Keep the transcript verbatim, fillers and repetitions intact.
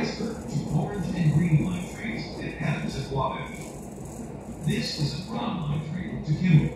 iceberg to orange and green lime trees and Adams at Wabash. This is a brown lime tree to Kimball.